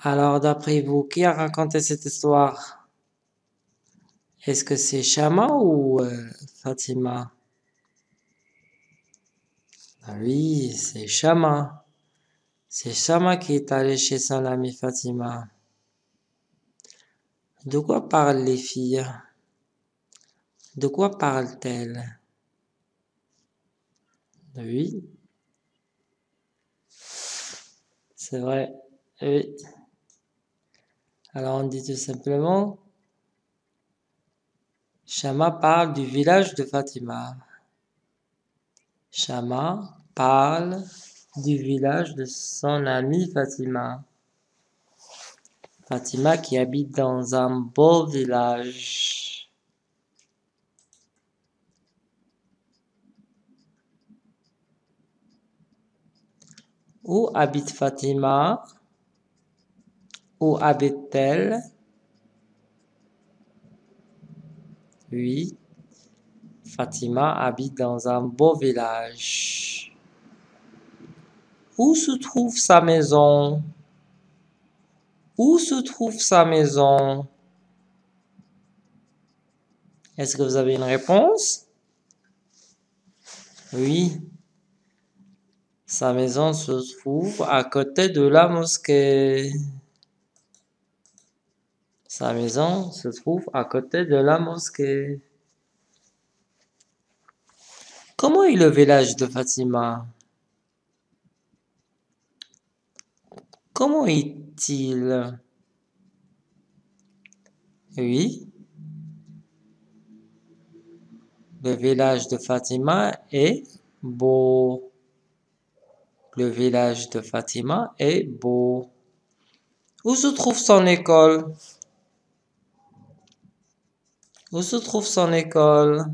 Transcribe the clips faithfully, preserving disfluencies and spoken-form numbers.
Alors, d'après vous, qui a raconté cette histoire? Est-ce que c'est Shama ou euh, Fatima? Ah oui, c'est Shama. C'est Shama qui est allé chez son amie Fatima. De quoi parlent les filles? De quoi parlent-elles? Oui, c'est vrai. Oui. Alors, on dit tout simplement, Shama parle du village de Fatima. Shama parle du village de son amie Fatima. Fatima qui habite dans un beau village. Où habite Fatima? Où habite-t-elle? Oui, Fatima habite dans un beau village. Où se trouve sa maison? Où se trouve sa maison? Est-ce que vous avez une réponse? Oui. Sa maison se trouve à côté de la mosquée. Sa maison se trouve à côté de la mosquée. Comment est le village de Fatima? Comment est-il? Oui. Le village de Fatima est beau. Le village de Fatima est beau. Où se trouve son école? Où se trouve son école?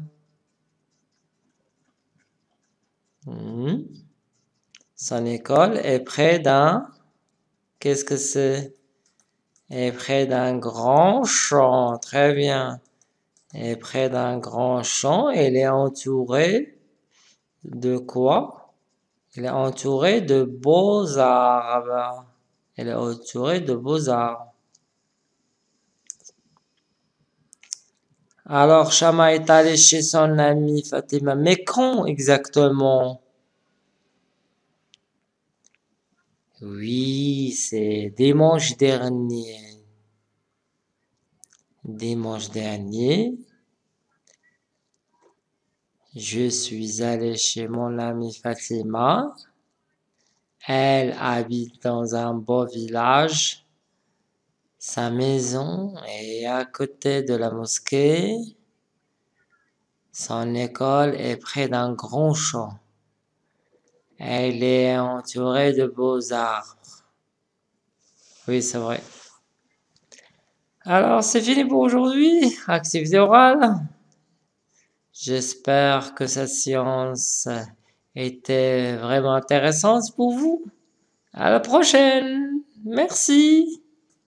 Hmm. Son école est près d'un... Qu'est-ce que c'est? Est près d'un grand champ. Très bien. Est près d'un grand champ. Elle est entourée de quoi? Elle est entourée de beaux arbres. Elle est entourée de beaux arbres. Alors, Shama est allé chez son amie Fatima. Mais quand exactement? Oui, c'est dimanche dernier. Dimanche dernier, je suis allé chez mon amie Fatima. Elle habite dans un beau village. Sa maison est à côté de la mosquée. Son école est près d'un grand champ. Elle est entourée de beaux arbres. Oui, c'est vrai. Alors, c'est fini pour aujourd'hui. Activité orale. J'espère que cette séance était vraiment intéressante pour vous. À la prochaine. Merci.